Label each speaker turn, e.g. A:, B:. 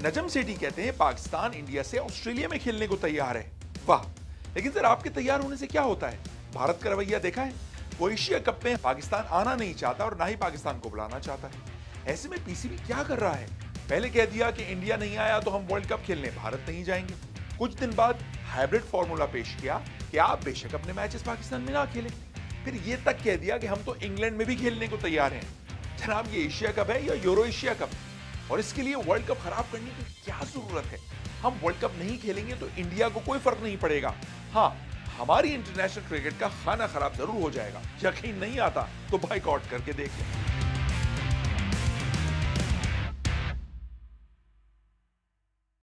A: नजम सेठी कहते हैं पाकिस्तान इंडिया से ऑस्ट्रेलिया में खेलने को तैयार है। वाह, लेकिन सर आपके तैयार होने से क्या होता है? भारत का रवैया देखा है, वो एशिया कप में पाकिस्तान आना नहीं चाहता और ना ही पाकिस्तान को बुलाना चाहता है। ऐसे में पीसीबी क्या कर रहा है? पहले कह दिया कि इंडिया नहीं आया तो हम वर्ल्ड कप खेलने भारत नहीं जाएंगे। कुछ दिन बाद हाइब्रिड फॉर्मूला पेश किया कि आप बेशक अपने मैचेस पाकिस्तान में ना खेलें। फिर ये तक कह दिया कि हम तो इंग्लैंड में भी खेलने को तैयार हैं। जनाब, ये एशिया कप है या यूरो एशिया कप, और इसके लिए वर्ल्ड कप खराब करने की क्या जरूरत है? हम वर्ल्ड कप नहीं खेलेंगे तो इंडिया को कोई फर्क नहीं पड़ेगा। हाँ, हमारी इंटरनेशनल क्रिकेट का खाना खराब जरूर हो जाएगा। यकीन नहीं आता तो बाइकआउट करके देख लें।